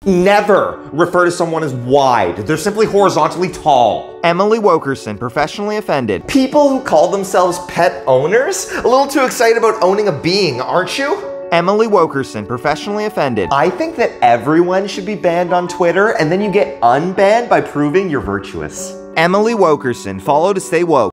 Never refer to someone as wide. They're simply horizontally tall. Emily Wokerson, professionally offended. People who call themselves pet owners? A little too excited about owning a being, aren't you? Emily Wokerson, professionally offended. I think that everyone should be banned on Twitter, and then you get unbanned by proving you're virtuous. Emily Wokerson, follow to stay woke.